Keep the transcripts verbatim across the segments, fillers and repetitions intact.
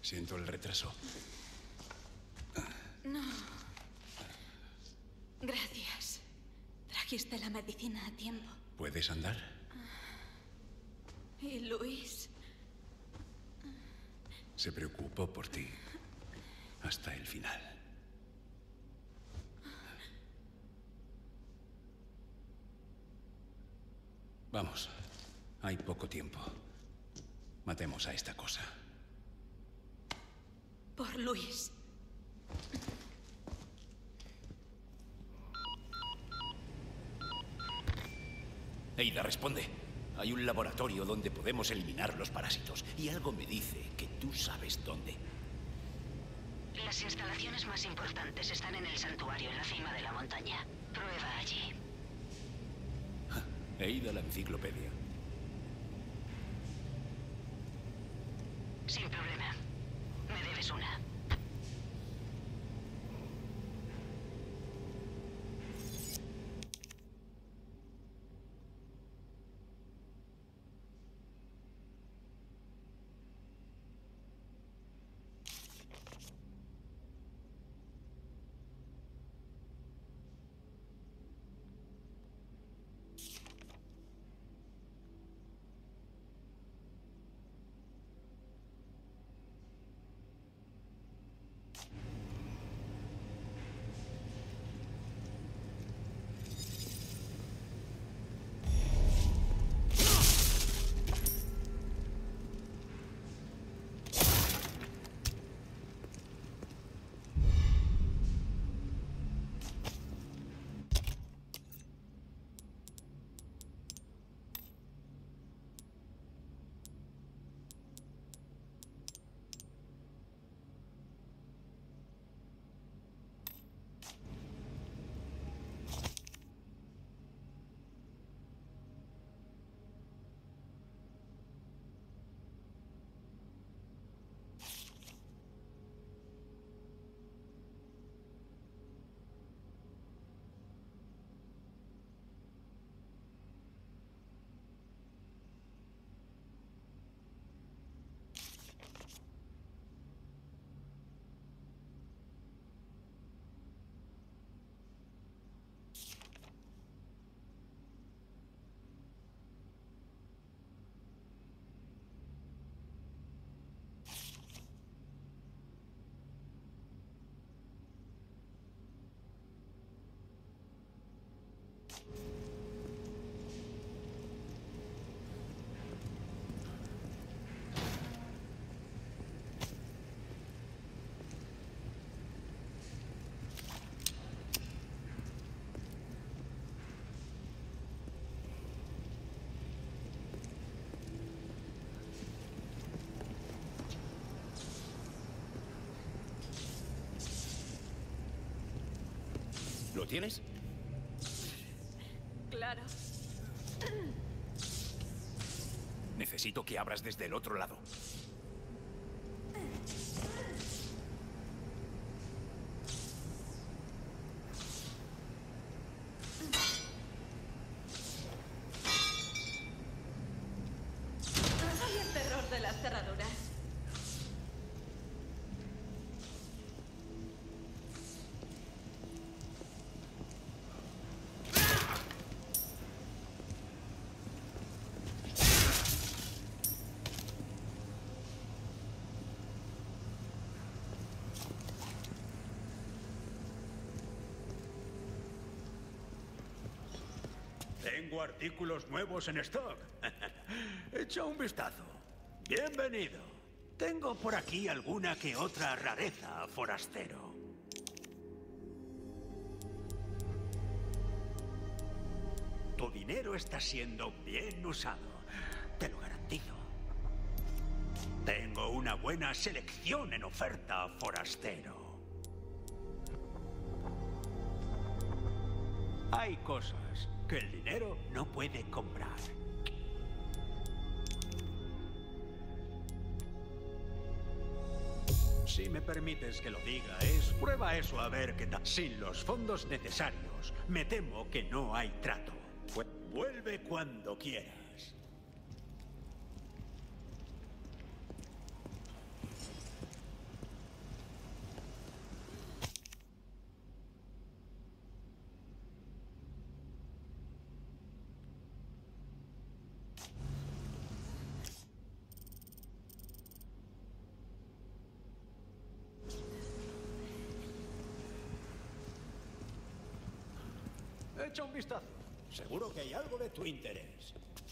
Siento el retraso. No. Gracias. Trajiste la medicina a tiempo. ¿Puedes andar? ¿Y Luis? Se preocupó por ti. Hasta el final. Vamos. Hay poco tiempo. Matemos a esta cosa. Por Luis. Ada, responde. Hay un laboratorio donde podemos eliminar los parásitos. Y algo me dice que tú sabes dónde. Las instalaciones más importantes están en el santuario, en la cima de la montaña. Prueba allí. Ada, la enciclopedia. Sin problema. Me debes una. ¿Lo tienes? Claro. Necesito que abras desde el otro lado. Soy el terror de las cerraduras. Tengo artículos nuevos en stock. Echa un vistazo. Bienvenido. Tengo por aquí alguna que otra rareza, forastero. Tu dinero está siendo bien usado. Te lo garantizo. Tengo una buena selección en oferta, forastero. Hay cosas que el dinero no puede comprar. Si me permites que lo diga, es prueba eso a ver qué tal. Sin los fondos necesarios, me temo que no hay trato. Vuelve cuando quieras. Echa un vistazo. Seguro que hay algo de tu interés.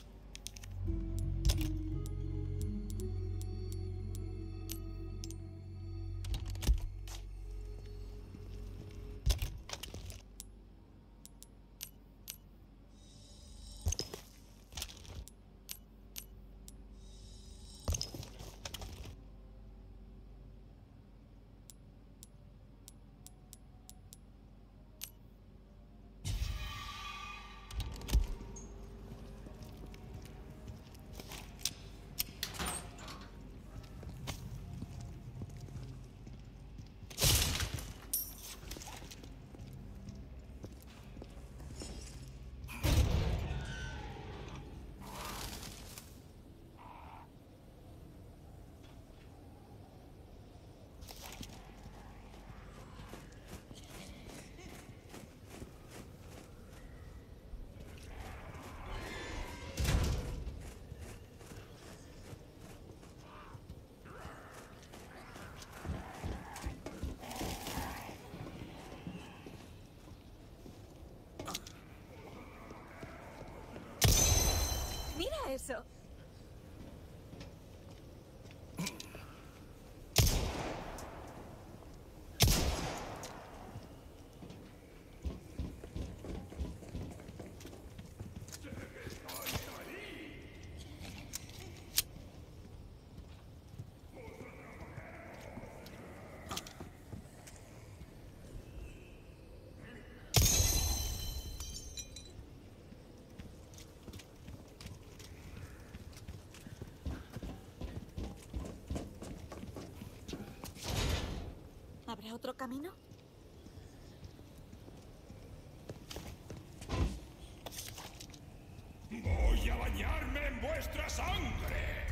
Mira eso. ¿Habrá otro camino? Voy a bañarme en vuestra sangre.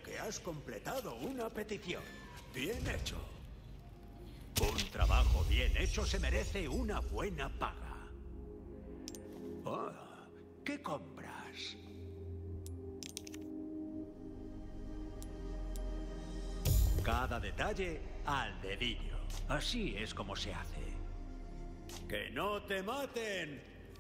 que has completado una petición. Bien hecho. Un trabajo bien hecho se merece una buena paga. Oh, ¿qué compras? Cada detalle al dedillo. Así es como se hace. ¡Que no te maten!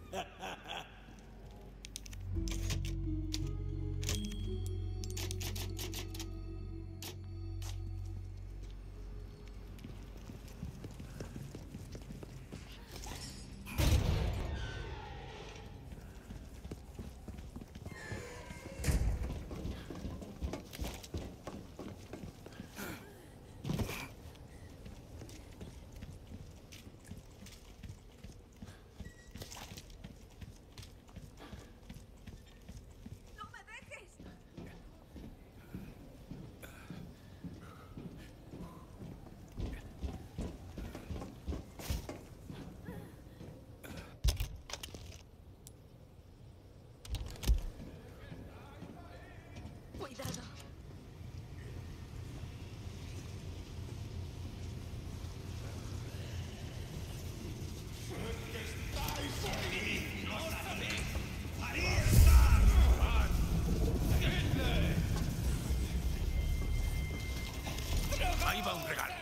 Cuidado. Ahí va un regalo.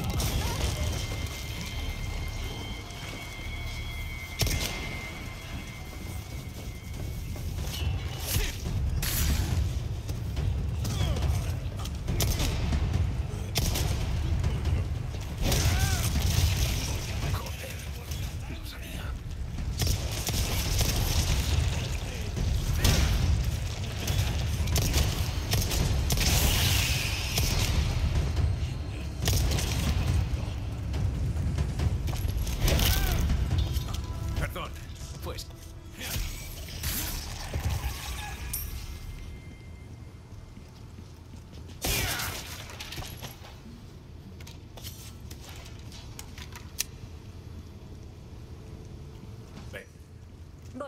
Perdón, pues... Ven. Voy.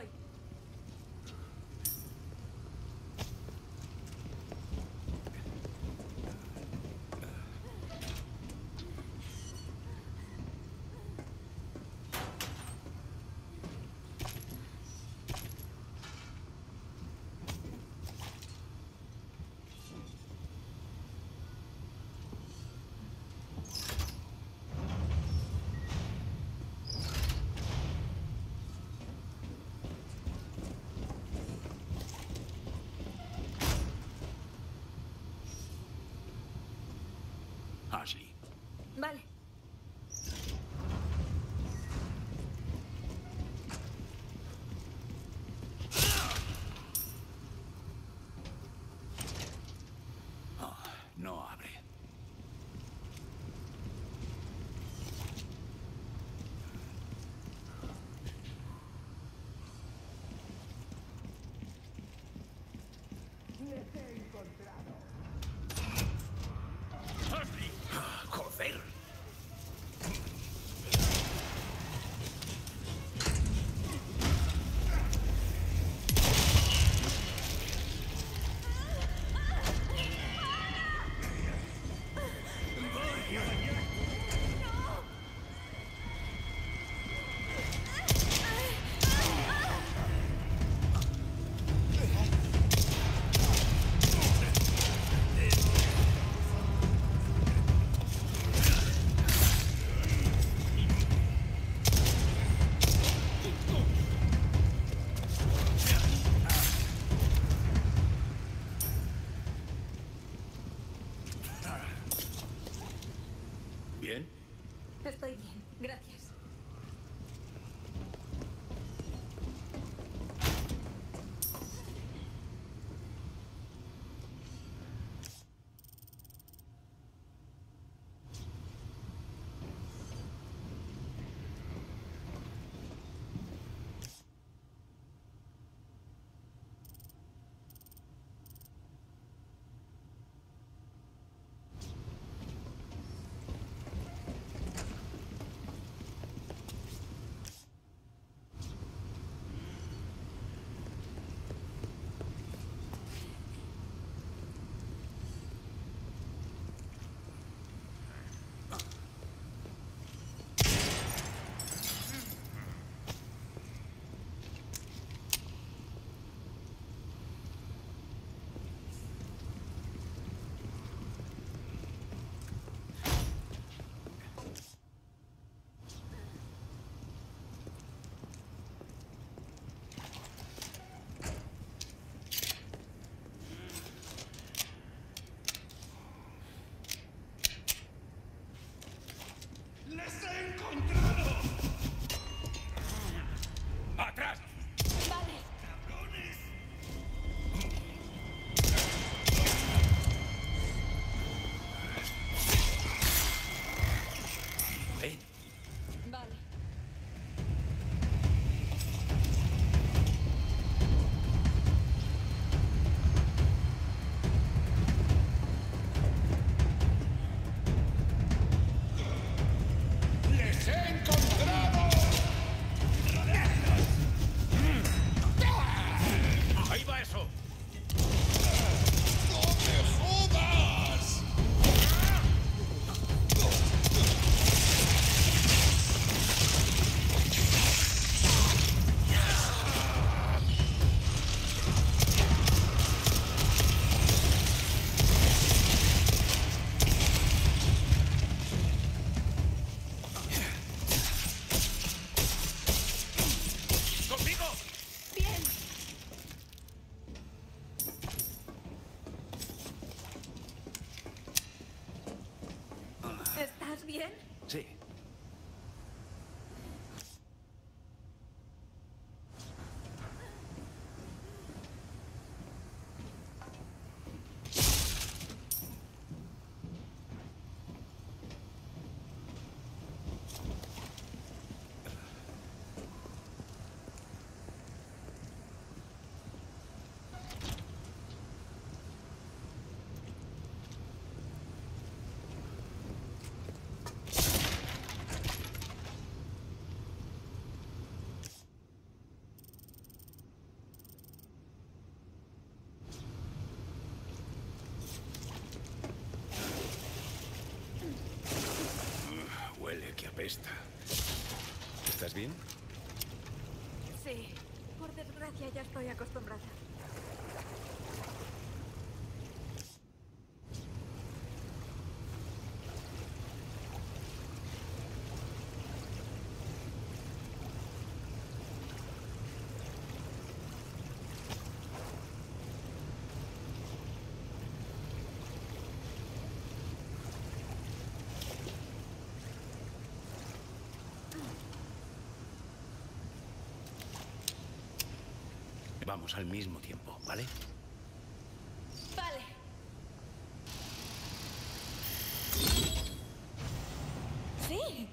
Ashley. Vale. Oh, no abre. ¡Joder! esta. ¿Estás bien? Sí. Por desgracia ya estoy acostumbrada. Vamos al mismo tiempo, ¿vale? Vale. Sí.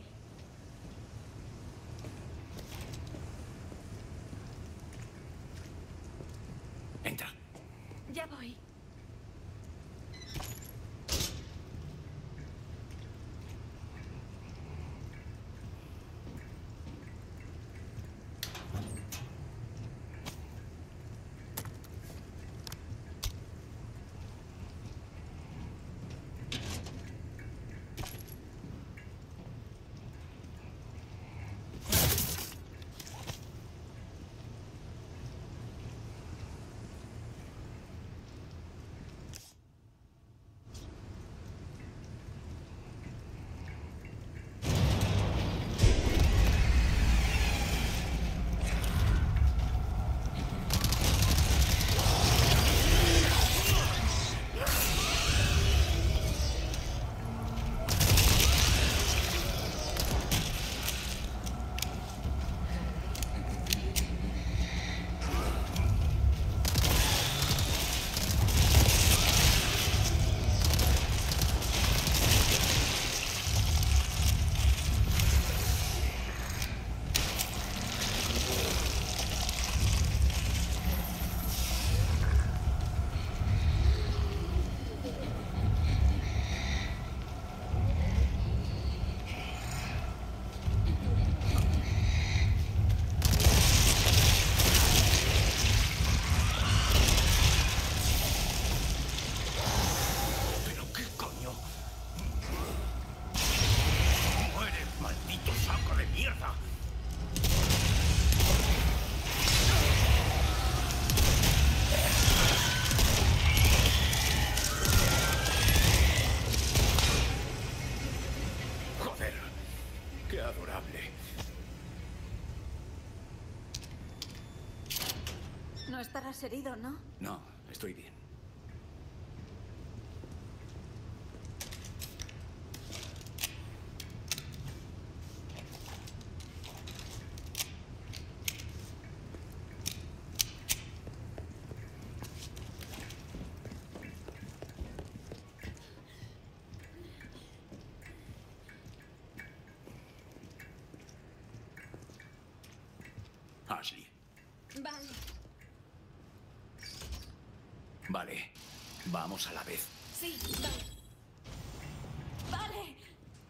Entra. Ya voy. No estarás herido, ¿no? No, estoy bien. Ashley. Vale. Vale. Vamos a la vez. Sí, vale. Vale.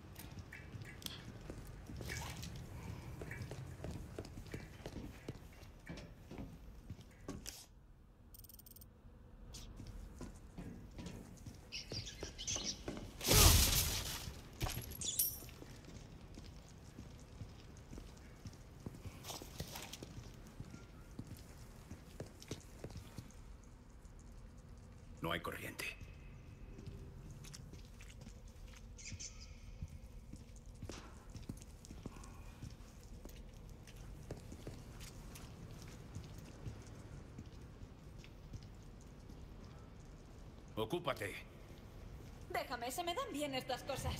No hay corriente. Ocúpate. Déjame, se me dan bien estas cosas.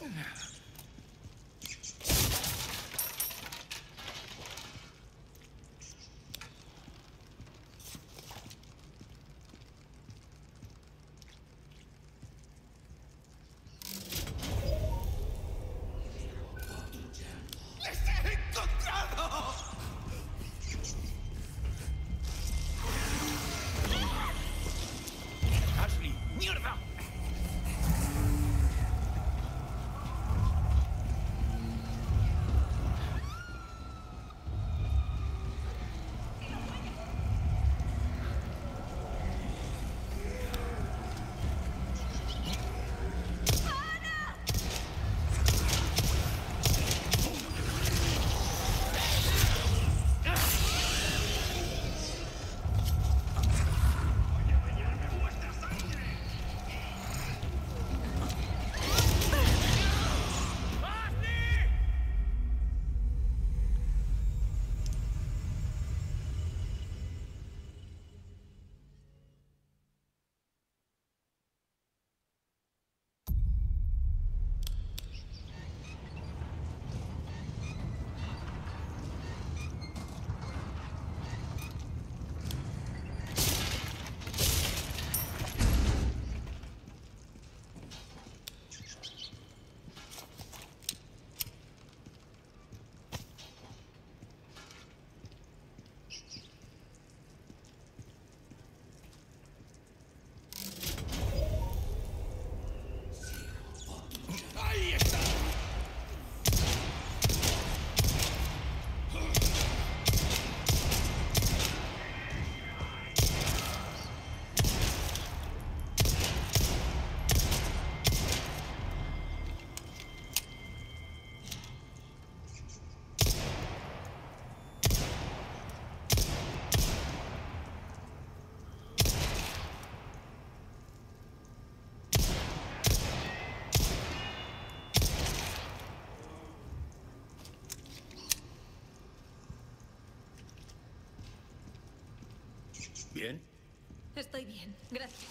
¿Bien? Estoy bien, gracias.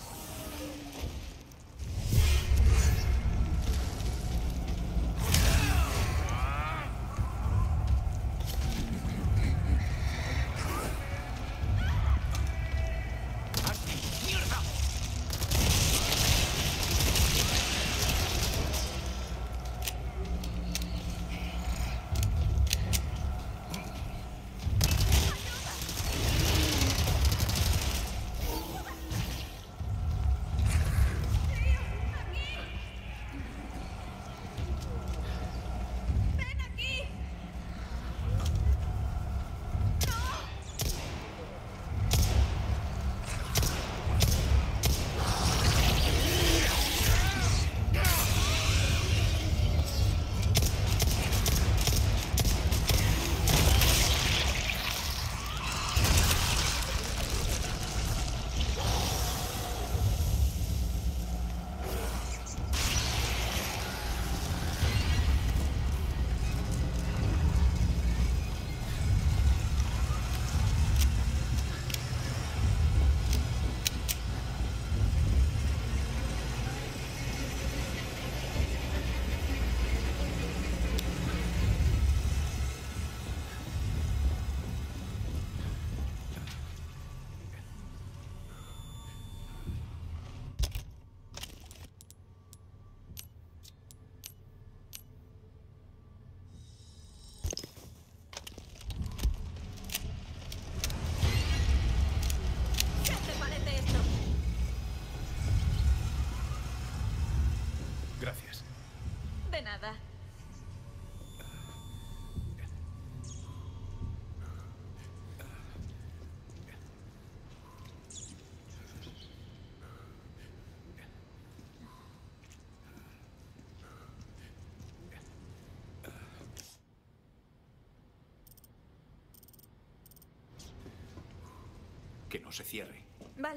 Gracias. De nada. Que no se cierre. Vale.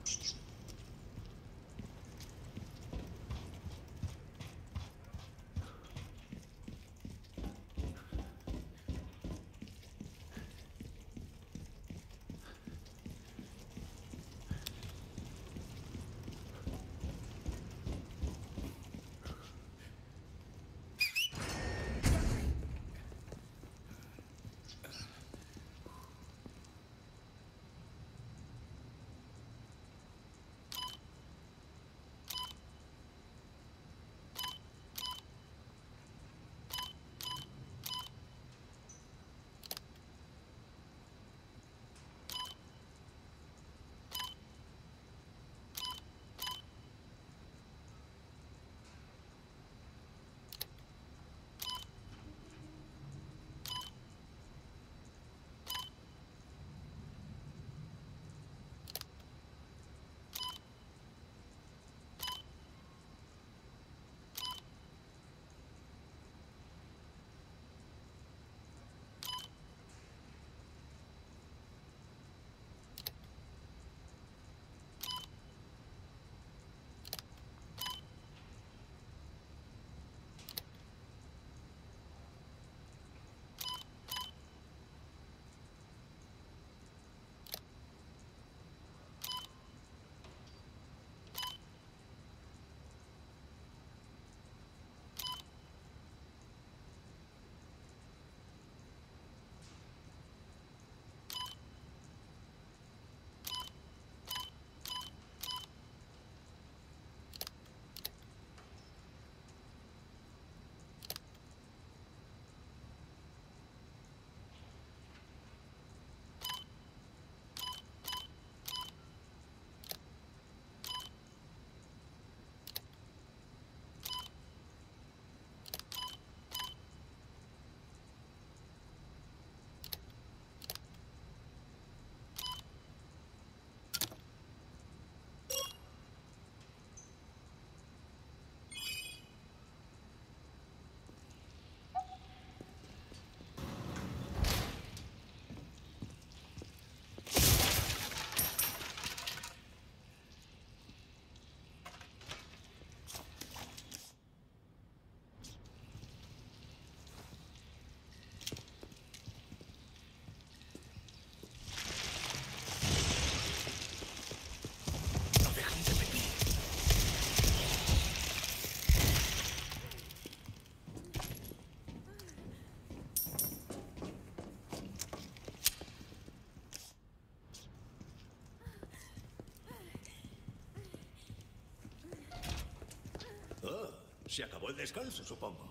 Se acabó el descanso, supongo.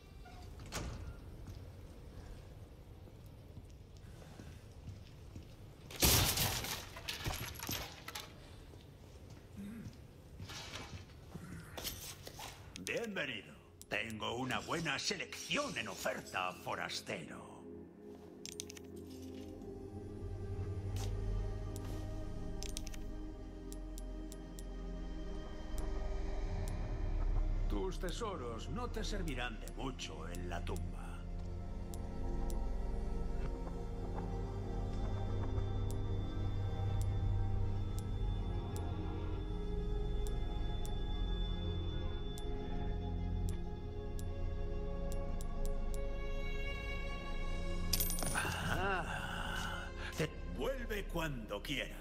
Bienvenido. Tengo una buena selección en oferta, forastero. Tus tesoros no te servirán de mucho en la tumba. Ah, te vuelve cuando quieras.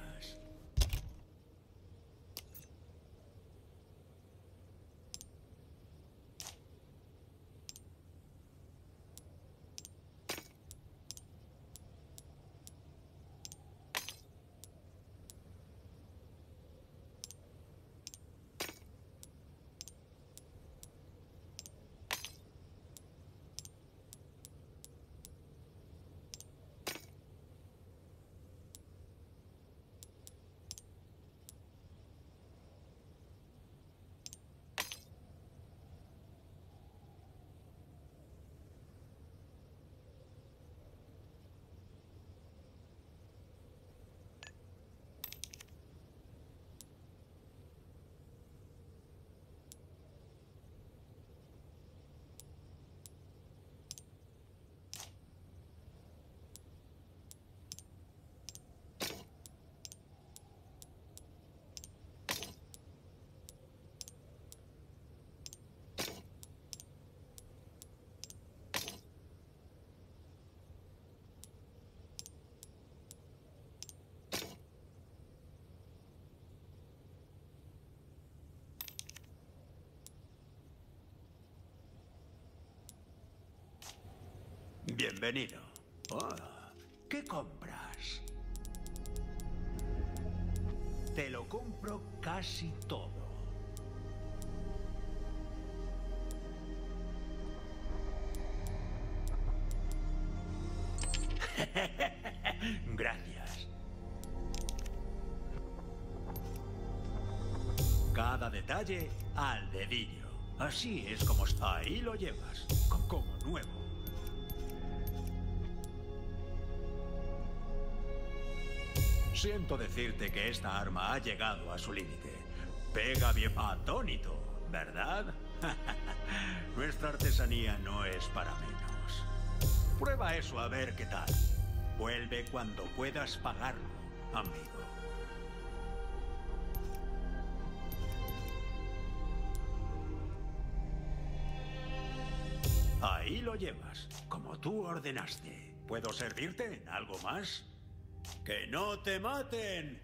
Bienvenido. Oh, ¿qué compras? Te lo compro casi todo. Gracias. Cada detalle al dedillo. Así es como está. Ahí lo llevas. co- Como nuevo. Siento decirte que esta arma ha llegado a su límite. Pega bien atónito, ¿verdad? Nuestra artesanía no es para menos. Prueba eso a ver qué tal. Vuelve cuando puedas pagarlo, amigo. Ahí lo llevas, como tú ordenaste. ¿Puedo servirte en algo más? ¡Que no te maten!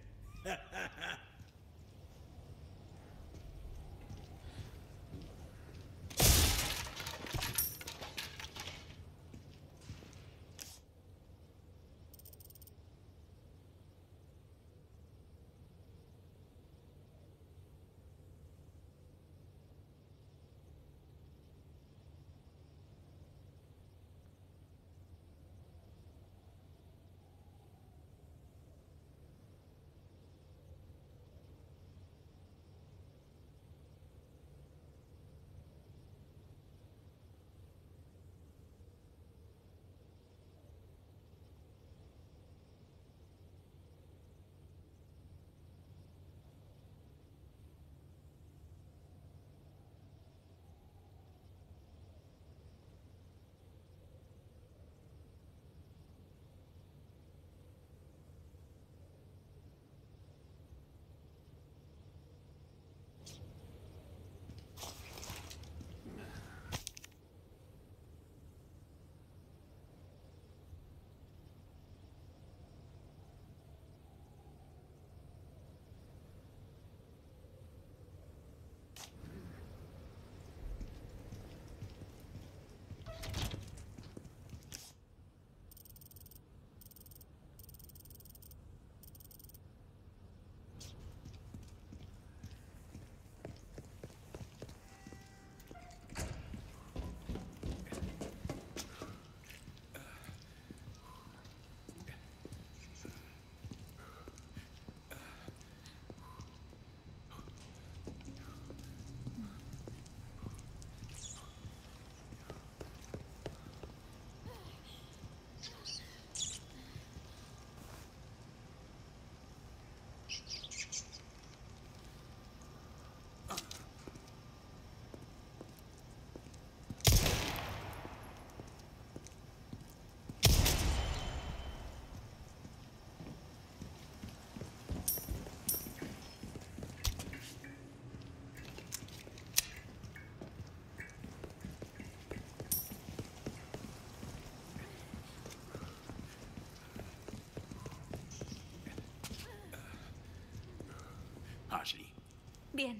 Ashley. Bien.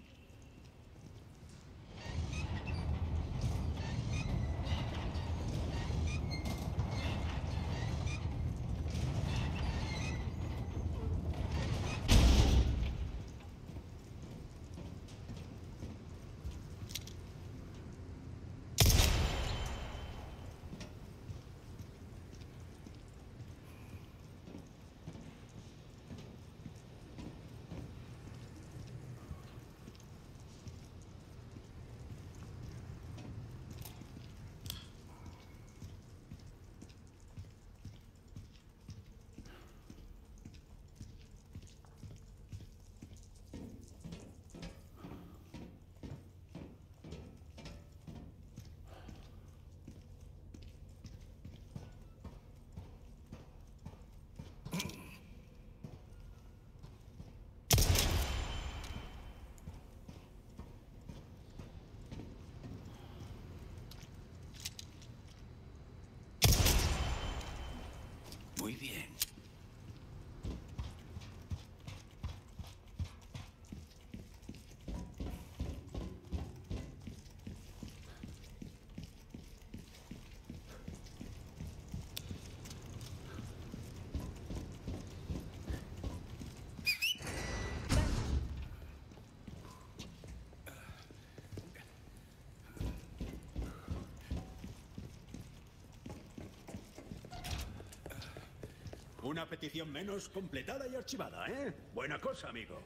Una petición menos completada y archivada, ¿eh? Buena cosa, amigo.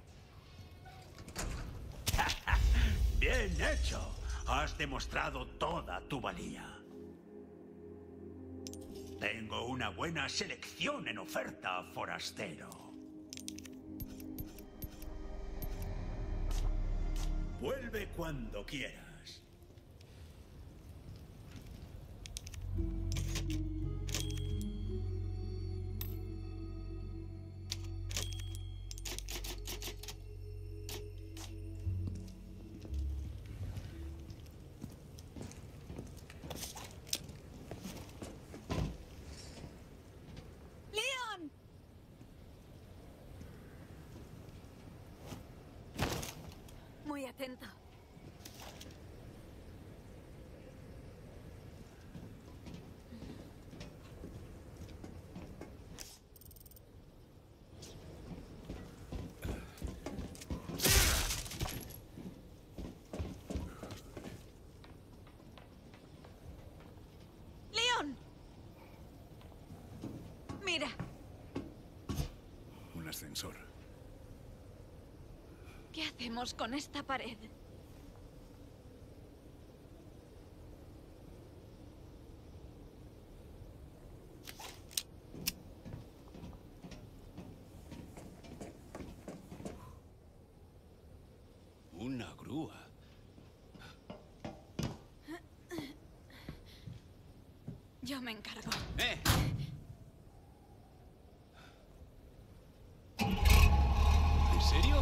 Bien hecho. Has demostrado toda tu valía. Tengo una buena selección en oferta, forastero. Vuelve cuando quieras. Muy atento. ¡Leon! Mira. Un ascensor. ¿Qué hacemos con esta pared? Una grúa. Yo me encargo. ¡Eh! ¿En serio?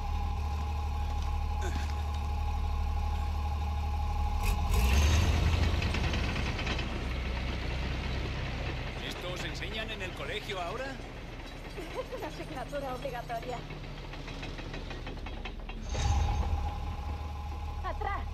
¿Esto os enseñan en el colegio ahora? Es una asignatura obligatoria. ¡Atrás!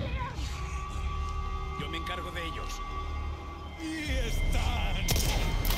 Yo me encargo de ellos. ¡Y están!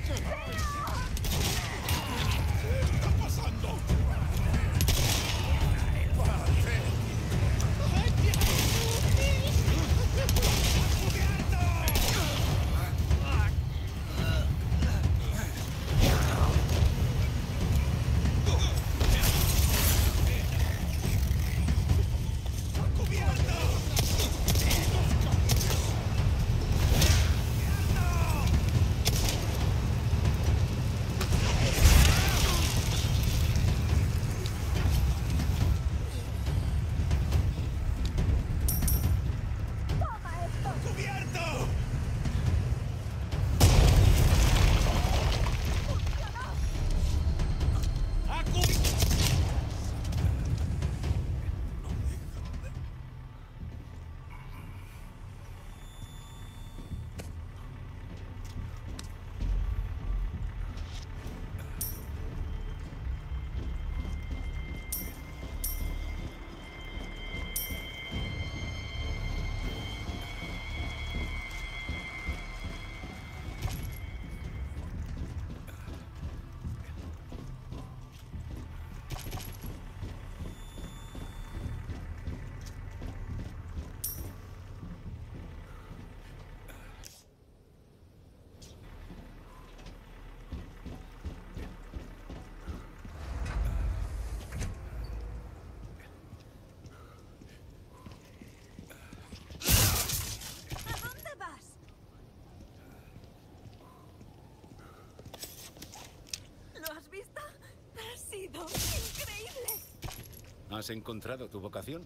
¡Increíble! ¿Has encontrado tu vocación?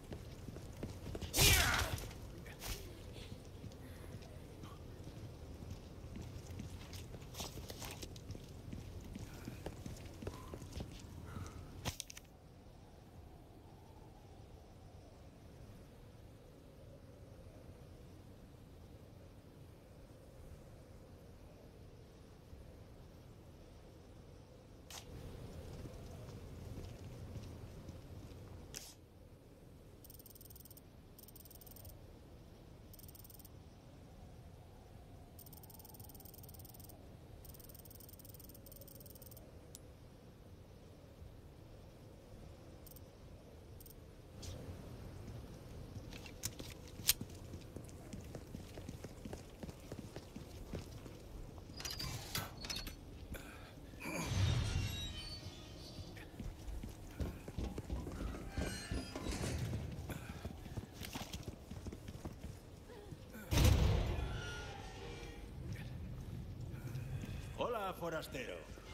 Hola, forastero.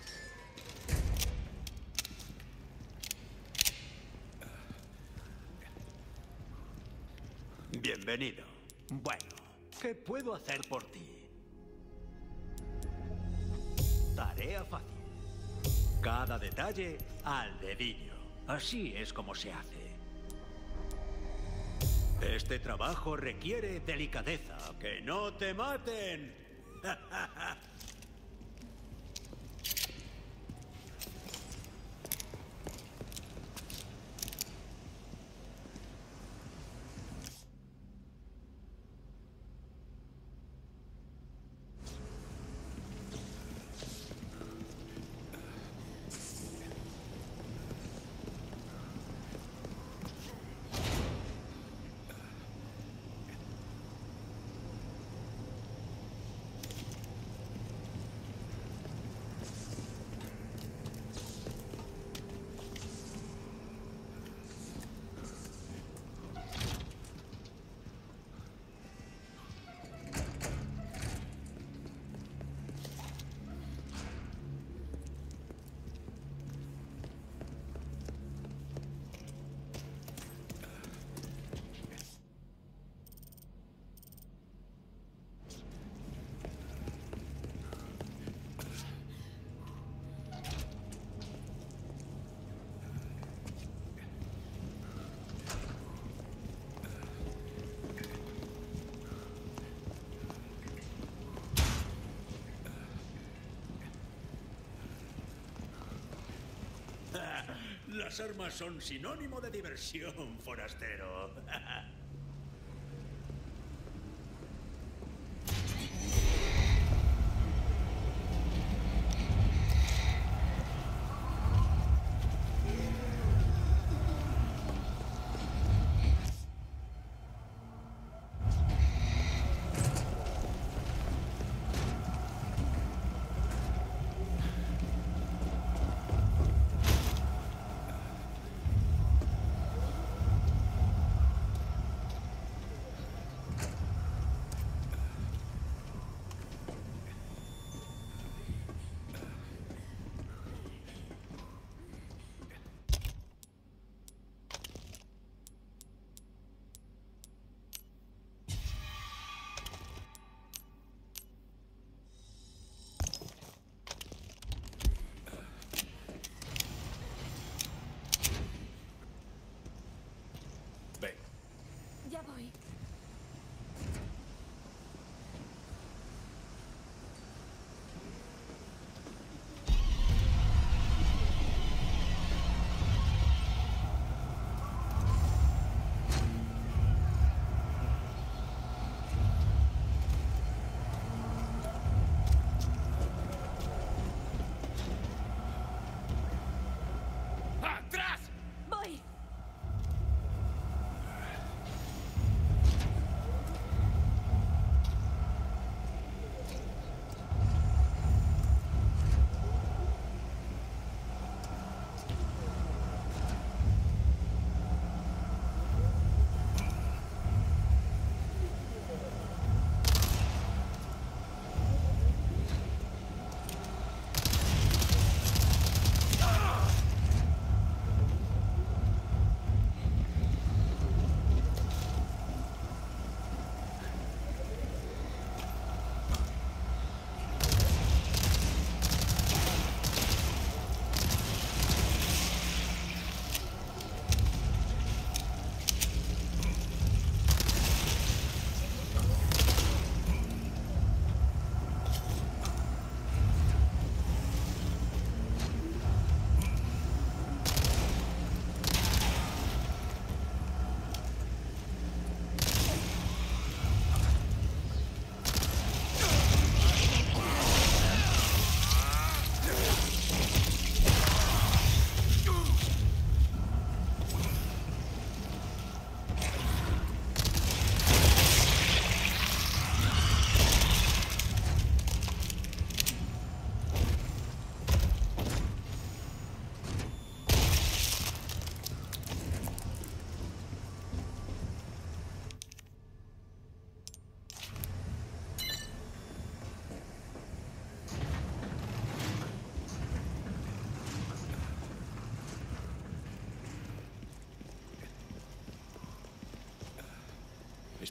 Bienvenido. Bueno, ¿qué puedo hacer por ti? Tarea fácil. Cada detalle al dedillo. Así es como se hace. Este trabajo requiere delicadeza. ¡Que no te maten! Las armas son sinónimo de diversión, forastero.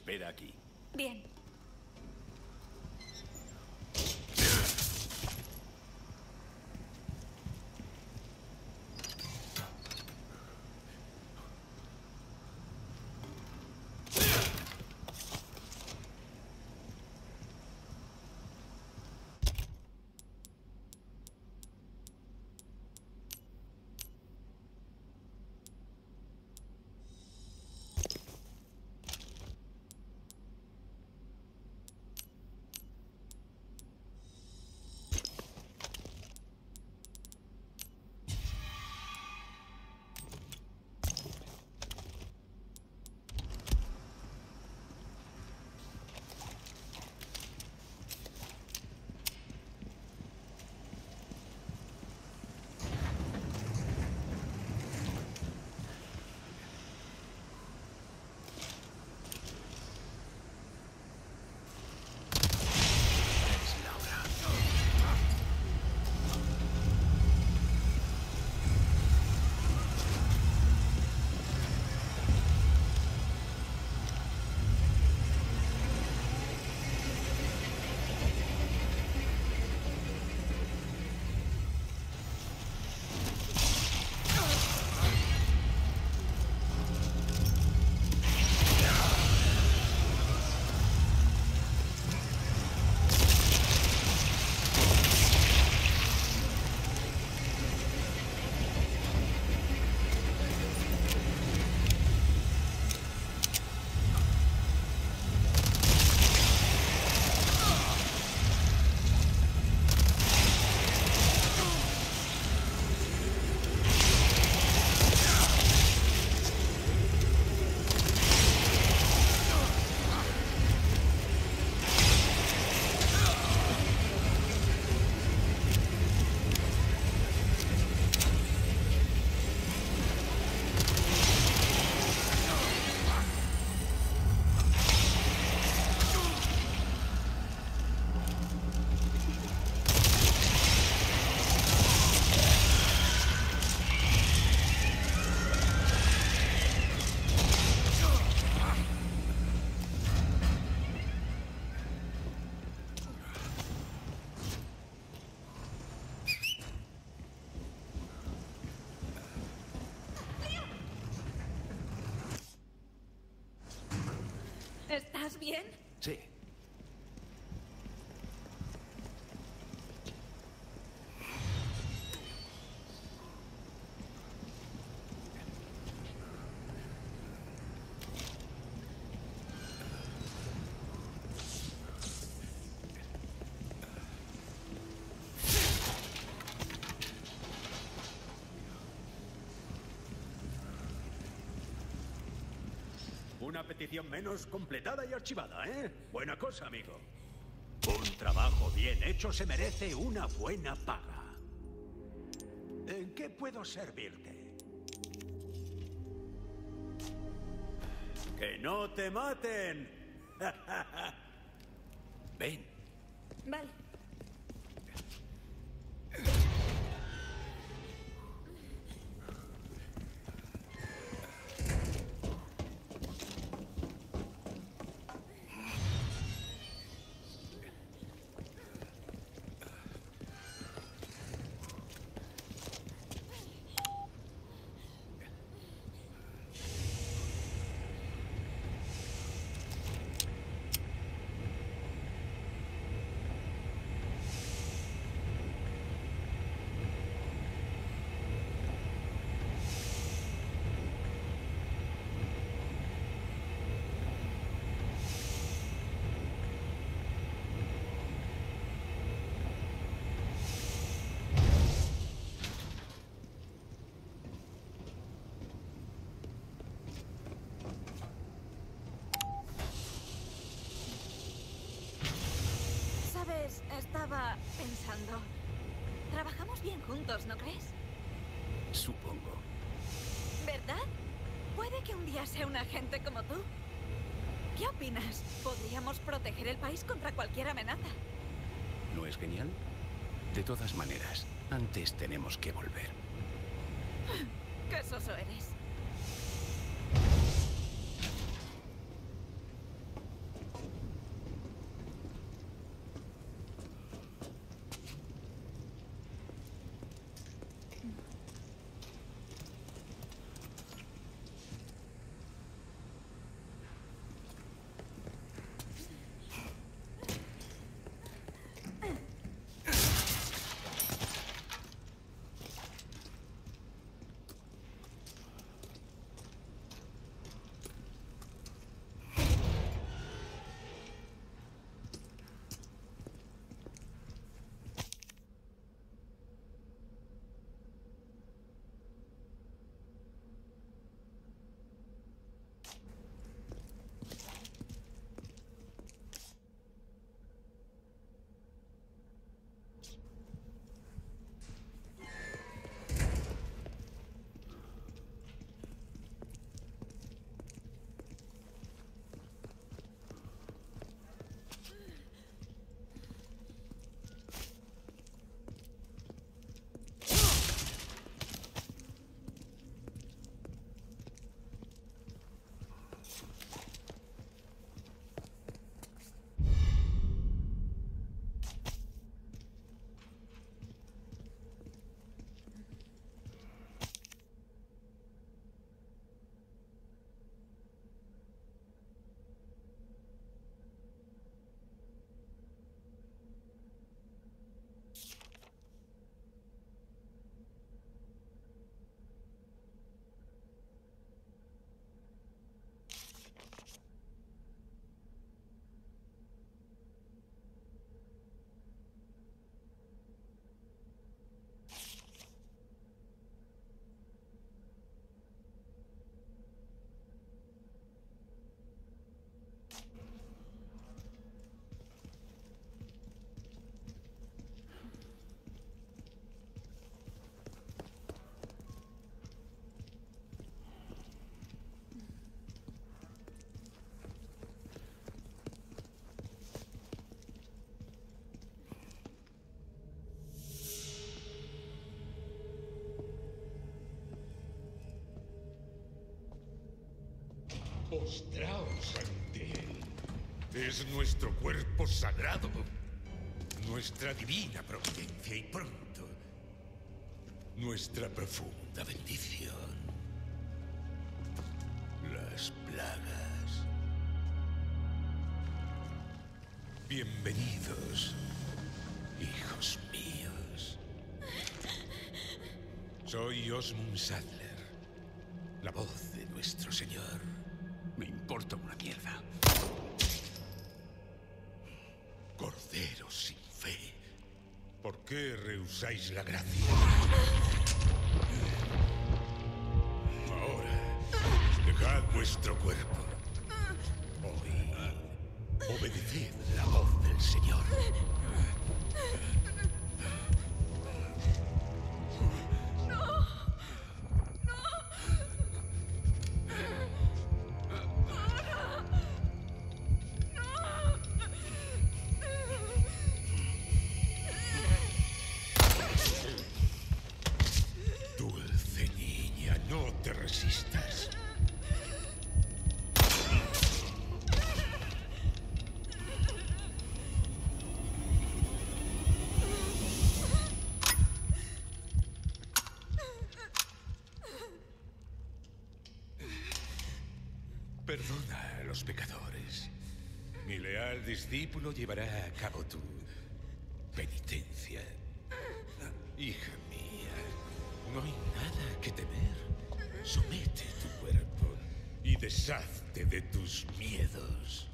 espera aquí. Bien. ¿Estás bien? Sí. Una petición menos completada y archivada, ¿eh? Buena cosa, amigo. Un trabajo bien hecho se merece una buena paga. ¿En qué puedo servirte? ¡Que no te maten! Ven. Vale. Sabes, estaba pensando. Trabajamos bien juntos, ¿no crees? Supongo. ¿Verdad? Puede que un día sea un agente como tú. ¿Qué opinas? Podríamos proteger el país contra cualquier amenaza. ¿No es genial? De todas maneras, antes tenemos que volver. ¡Qué soso eres! Postraos ante él. Es nuestro cuerpo sagrado. Nuestra divina providencia y pronto nuestra profunda bendición. Las plagas. Bienvenidos, hijos míos. Soy Osmund Saddler, la voz de nuestro señor. Me importa una mierda. Corderos sin fe. ¿Por qué rehusáis la gracia? Ahora, dejad vuestro cuerpo. Oíd, obedeced la voz del Señor. Dulce niña, no te resistas. Perdona a los pecadores. Mi leal discípulo llevará a cabo tu penitencia. Hija mía, no hay nada que temer. Somete tu cuerpo y deshazte de tus miedos.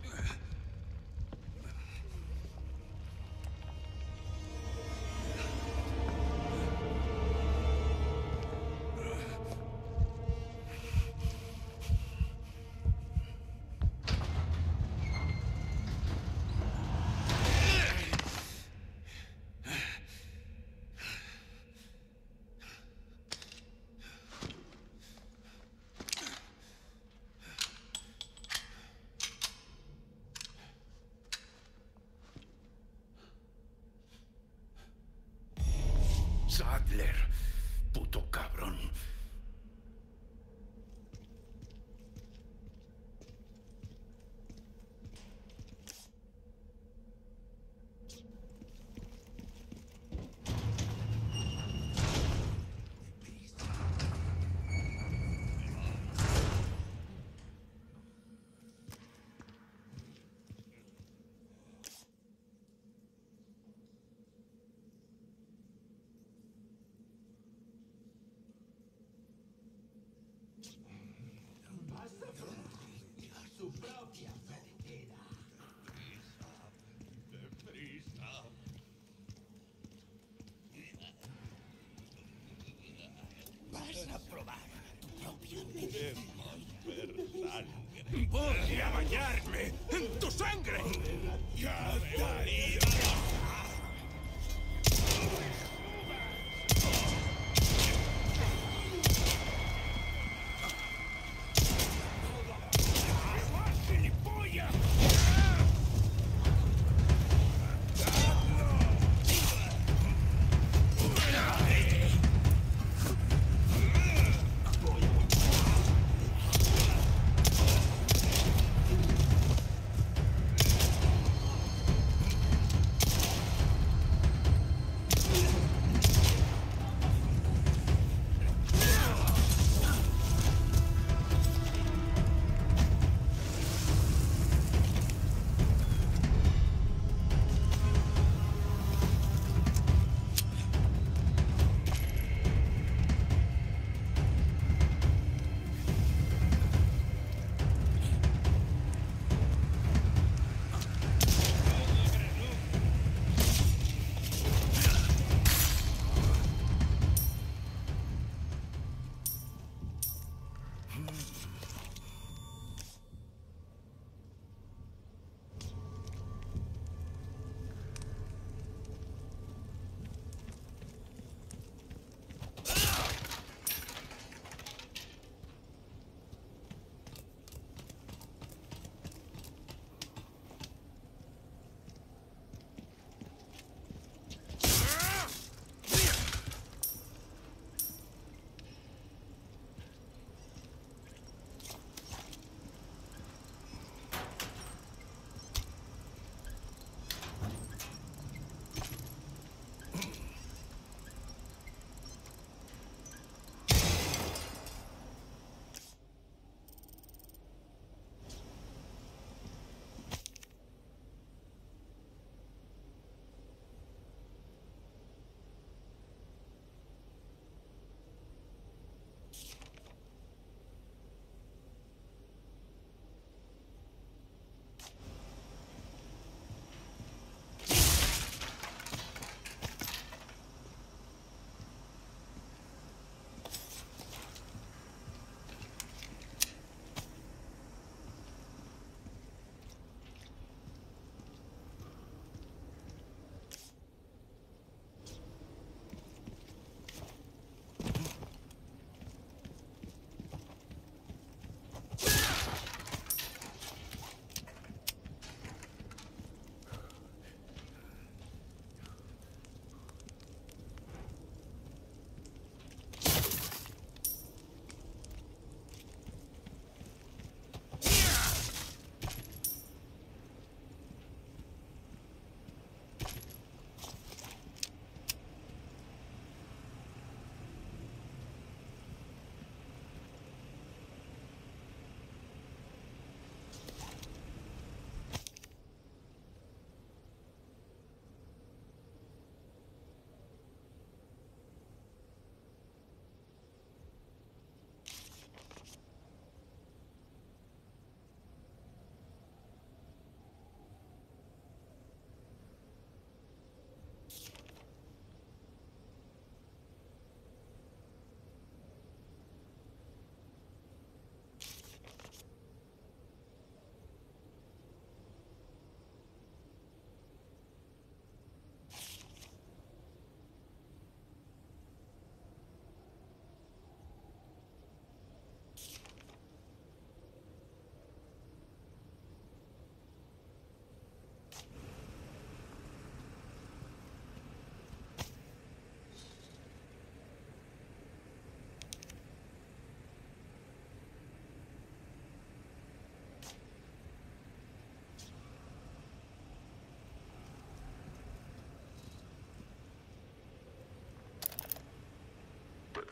Saddler, puto cabrón. Voy a bañarme en tu sangre. Catarina.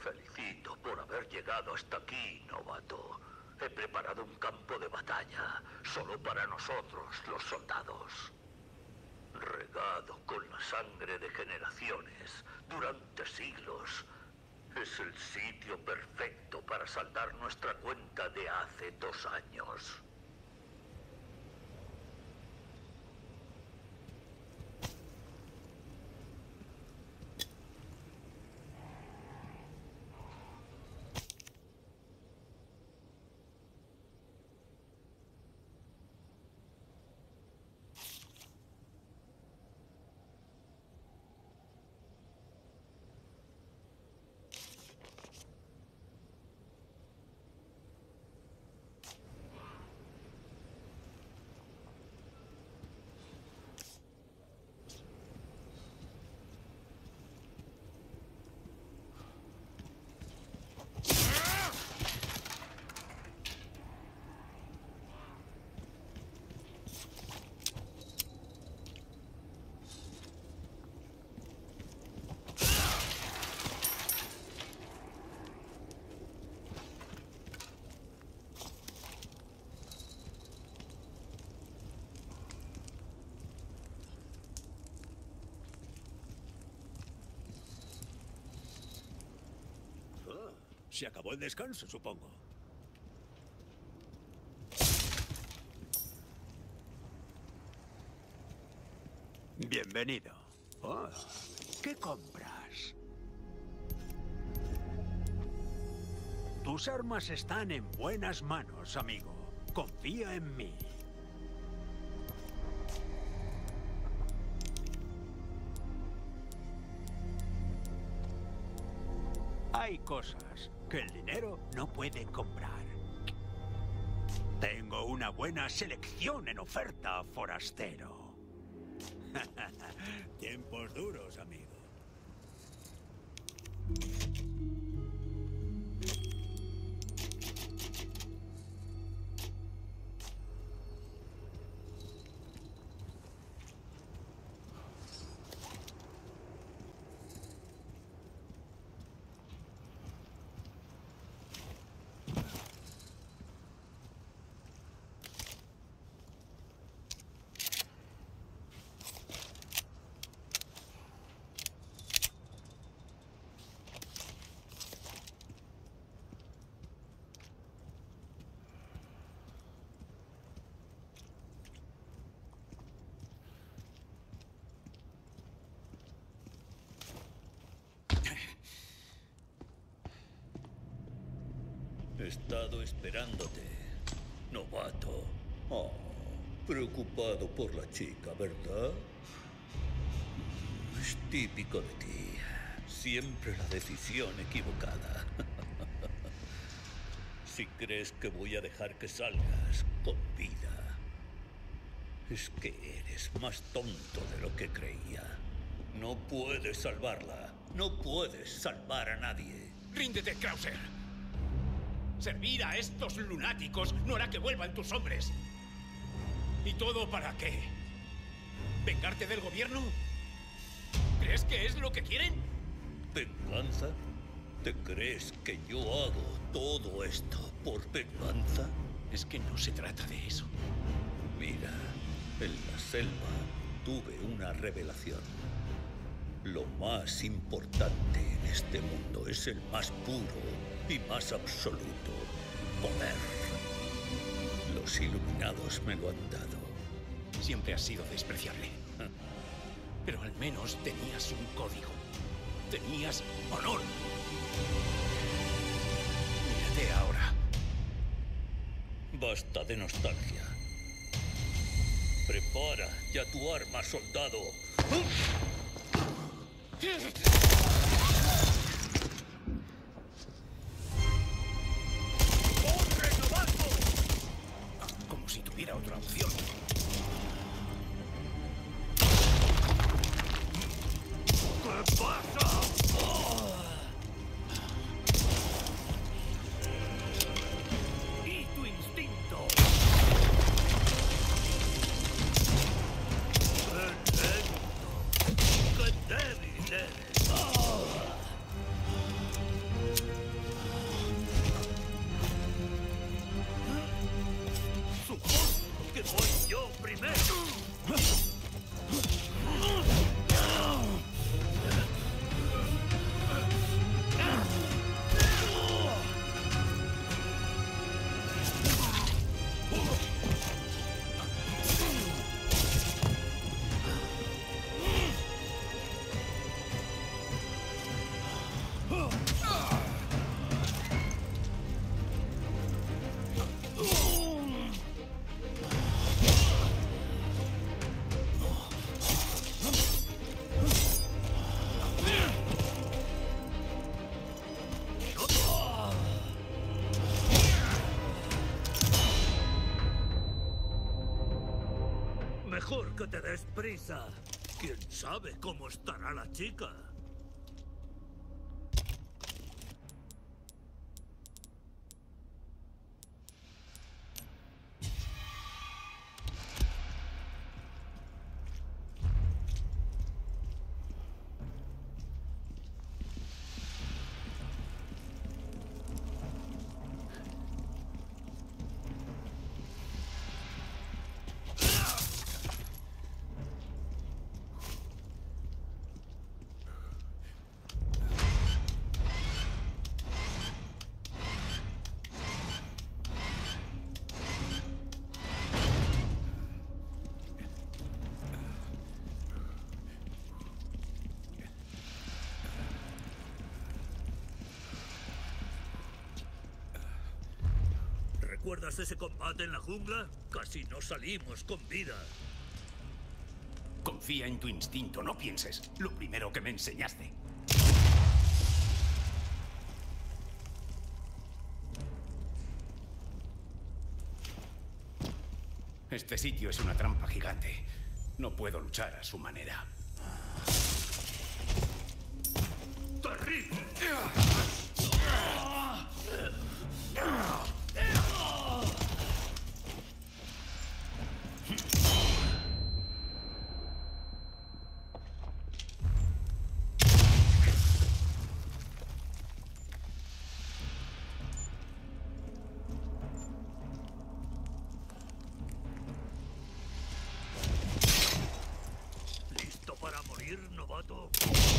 felicito por haber llegado hasta aquí, novato. He preparado un campo de batalla, solo para nosotros, los soldados. Regado con la sangre de generaciones, durante siglos. Es el sitio perfecto para saldar nuestra cuenta de hace dos años. Se acabó el descanso, supongo. Bienvenido. Oh, ¿qué compras? Tus armas están en buenas manos, amigo. Confía en mí. Hay cosas que el dinero no puede comprar. Tengo una buena selección en oferta, forastero. Tiempos duros, amigo. He estado esperándote, novato. Oh, preocupado por la chica, ¿verdad? Es típico de ti. Siempre la decisión equivocada. Si crees que voy a dejar que salgas con vida, es que eres más tonto de lo que creía. No puedes salvarla. No puedes salvar a nadie. ¡Ríndete, Krauser! Servir a estos lunáticos no hará que vuelvan tus hombres. ¿Y todo para qué? ¿Vengarte del gobierno? ¿Crees que es lo que quieren? ¿Venganza? ¿Te crees que yo hago todo esto por venganza? Es que no se trata de eso. Mira, en la selva tuve una revelación. Lo más importante en este mundo es el más puro y más absoluto poder. Los iluminados me lo han dado. Siempre has sido despreciable. Pero al menos tenías un código. Tenías honor. Mírate ahora. Basta de nostalgia. Prepara ya tu arma, soldado. Como si tuviera otra opción. ¿Qué pasa? Y tu instinto. ¡Qué lento! ¡Qué débil eres! que te des prisa. ¿Quién sabe cómo estará la chica? ¿Recuerdas ese combate en la jungla? Casi no salimos con vida. Confía en tu instinto, no pienses. Lo primero que me enseñaste. Este sitio es una trampa gigante. No puedo luchar a su manera. ¡Terrible! ¿Listo para morir, novato?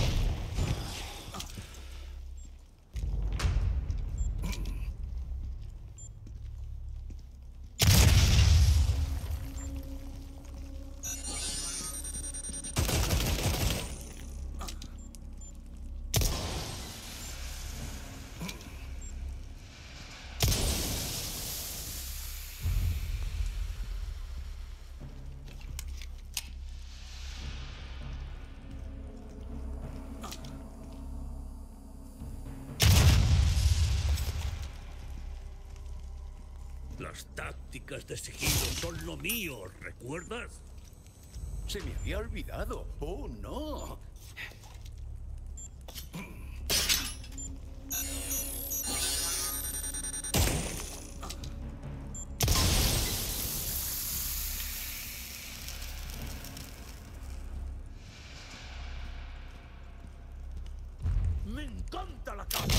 Las tácticas de sigilo son lo mío, ¿recuerdas? Se me había olvidado. ¡Oh, no! ¡Me encanta la caza!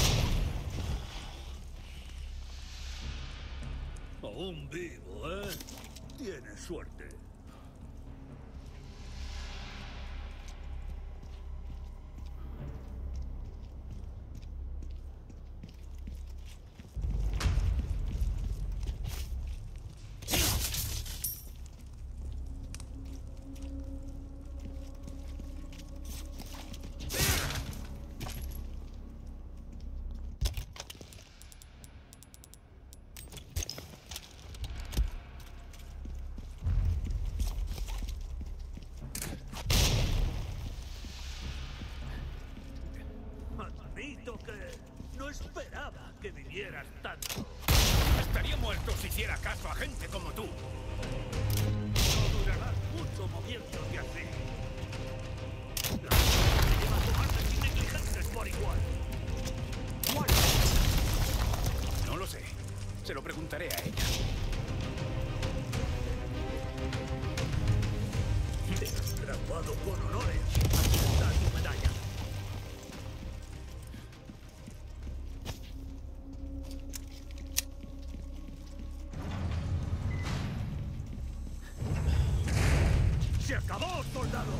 Aún vivo, ¿eh? Tienes suerte. Admito que no esperaba que vivieras tanto. Estaría muerto si hiciera caso a gente como tú. No durarás mucho moviéndote así. La gente lleva cobardes y negligentes por igual. ¿Cuál? No lo sé. Se lo preguntaré a ella. Te has graduado con honores. Aquí está tu medalla. ¡Se acabó, soldado!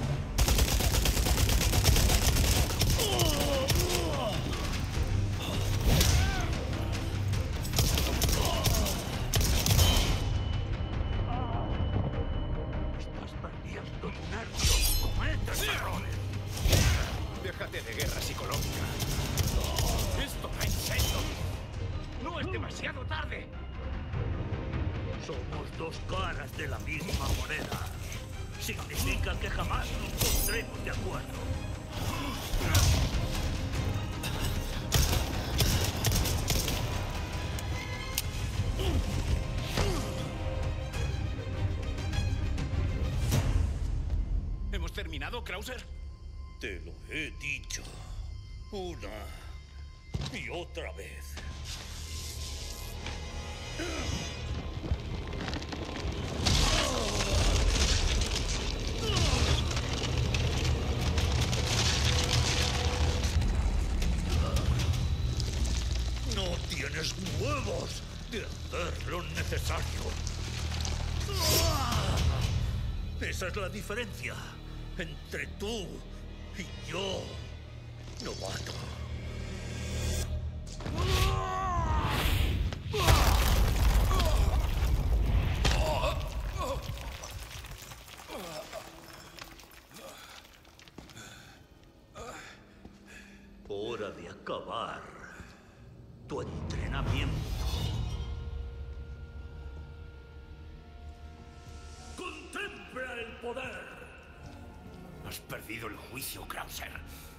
Estás perdiendo tu nervio. Cometes errores. Déjate de guerra psicológica. Esto va en serio. No es demasiado tarde. Somos dos caras de la misma moneda. Significa que jamás nos pondremos de acuerdo. Krauser? Te lo he dicho una y otra vez. No tienes huevos de hacer lo necesario. Esa es la diferencia entre tú y yo, novato. Hora de acabar tu entrenamiento. ¡Contempla el poder! Has perdido el juicio, Krauser.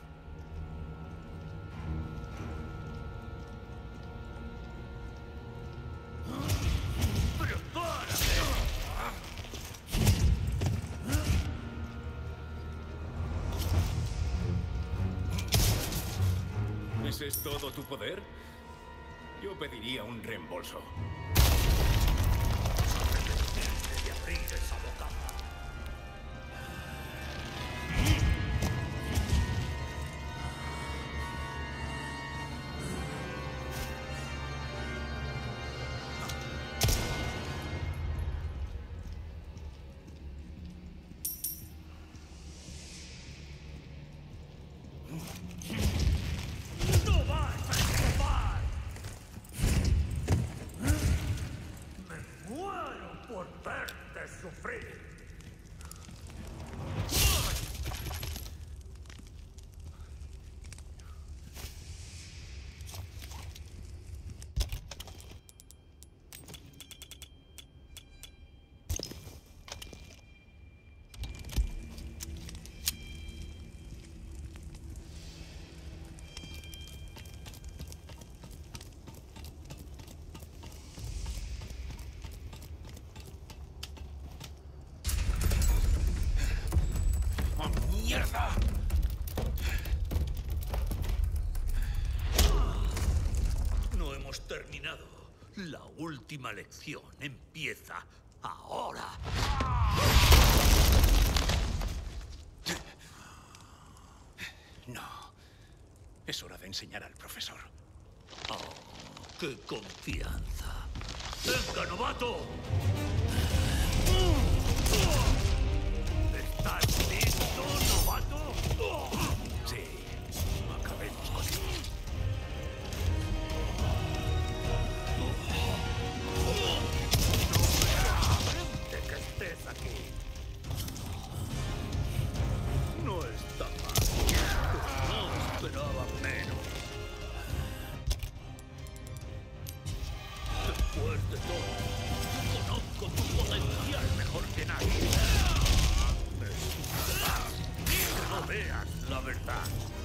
¡Prepárate! ¿Ese es todo tu poder? Yo pediría un reembolso. De abrir esa boca. ¡No vas a escapar! ¡Me muero por verte sufrir! ¡Mierda! No hemos terminado. La última lección empieza ahora. No. Es hora de enseñar al profesor. Oh, ¡qué confianza! ¡Venga, novato! ¿Estás listo, novato? Sí. Acabemos con él. De que estés aquí. No está mal. No esperaba menos. Después de todo, conozco tu potencial mejor que nadie. Me sucederá que no veas la verdad.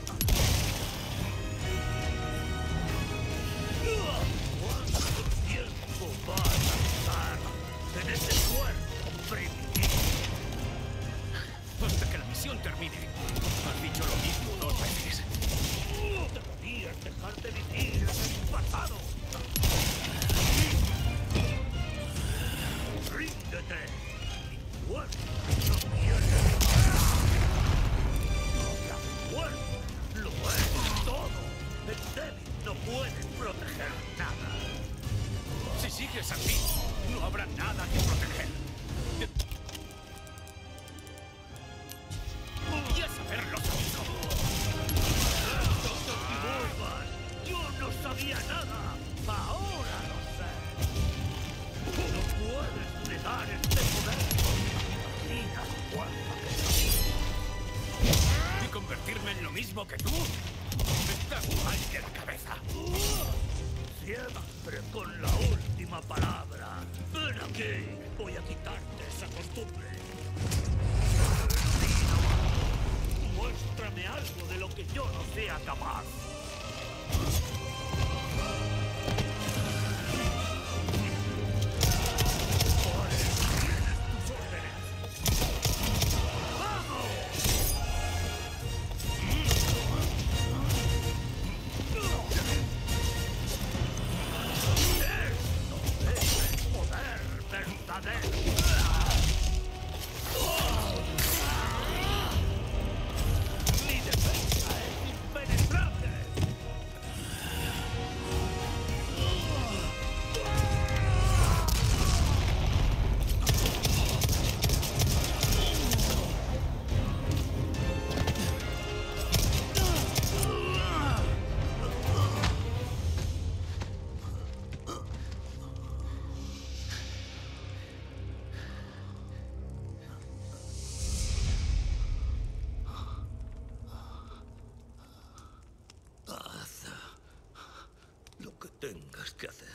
¿Cuánto tiempo vas a estar en ese cuerpo primitivo? Hasta que la misión termine. Has dicho lo mismo dos veces. Deberías dejar de vivir en el pasado. ¡Ríndete! Mi cuerpo no tiene nada. La fuerza lo es todo. El débil no puede proteger nada. Si sigues así, no habrá nada que proteger. Podías haberlo sabido. ¡No te equivocas! ¡Yo no sabía nada! ¡Ahora lo sé! ¡No puedes negar este poder! ¡Mira la fuerza que soy! ¿Y convertirme en lo mismo que tú? Estás mal de la cabeza. Siempre con la última palabra. Ven aquí. Voy a quitarte esa costumbre. Muéstrame algo de lo que yo no sea capaz. ¿Cuáles tienes tus órdenes? ¡Vamos! tengas que hacer.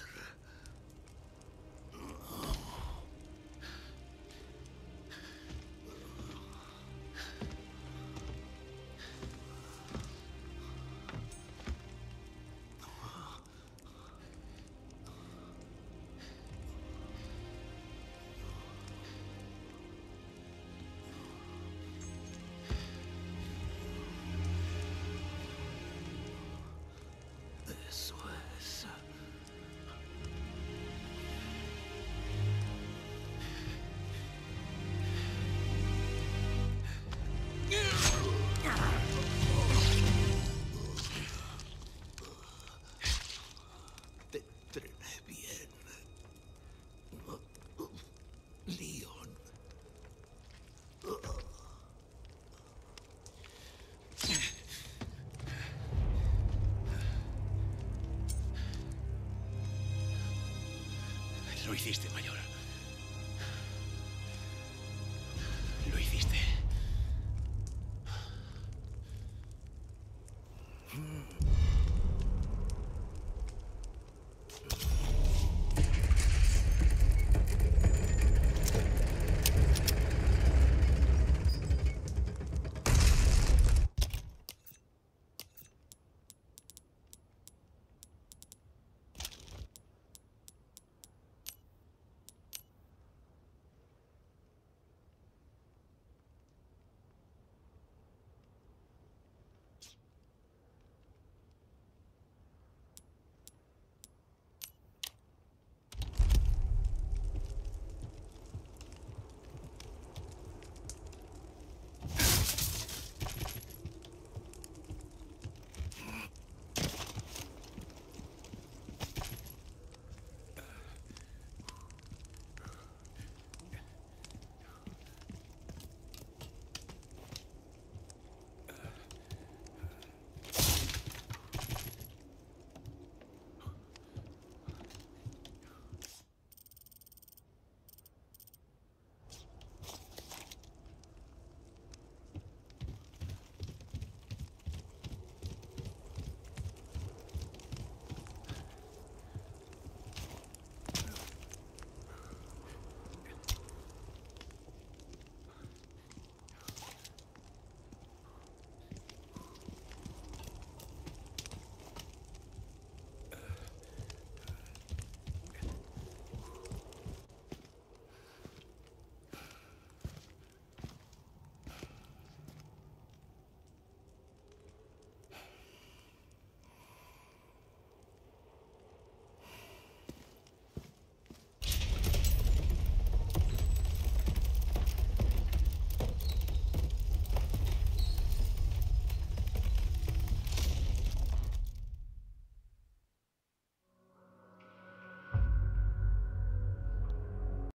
Eso es. Te entrené bien. Leon. Lo hiciste, mayor.